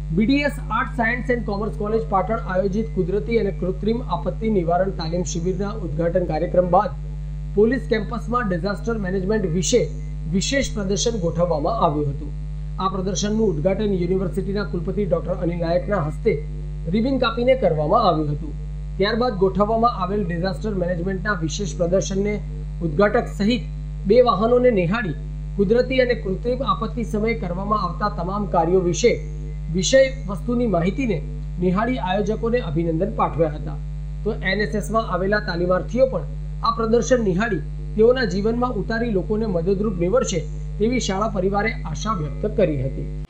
BDS art science and commerce college Patan આયોજિત કુદરતી અને કૃત્રિમ આપત્તિ નિવારણ તાલીમ શિબિરના ઉદ્ઘાટન કાર્યક્રમ બાદ પોલીસ કેમ્પસમાં ડિઝાસ્ટર મેનેજમેન્ટ વિશે વિશેષ પ્રદર્શન ગોઠવવામાં આવ્યું હતું। આ પ્રદર્શનનું ઉદ્ઘાટન યુનિવર્સિટીના કુલપતિ ડોક્ટર અનિલ નાયકના હસ્તે રિબિન કાપીને કરવામાં આવ્યું હતું। ત્યારબાદ ગોઠવવામાં આવેલ ડિઝાસ્ટર મેનેજમેન્ટના વિશેષ પ્રદર્શનને ઉદ્ઘાટક સહિત 2 વાહનોને નિહાળી કુદરતી અને કૃત્રિમ આપત્તિ સમયે કરવામાં આવતા તમામ કાર્યો વિશે વિષય વસ્તુની માહિતીને નિહાળી આયોજકોને અભિનંદન પાઠવ્યા હતા। તો NSSમાં આવેલા તાલીમાર્થીઓ પણ આ પ્રદર્શન નિહાળી તેઓના જીવનમાં ઉતારી લોકોને મદદરૂપ નીવડશે તેવી શાળા પરિવારે આશા વ્યક્ત કરી હતી।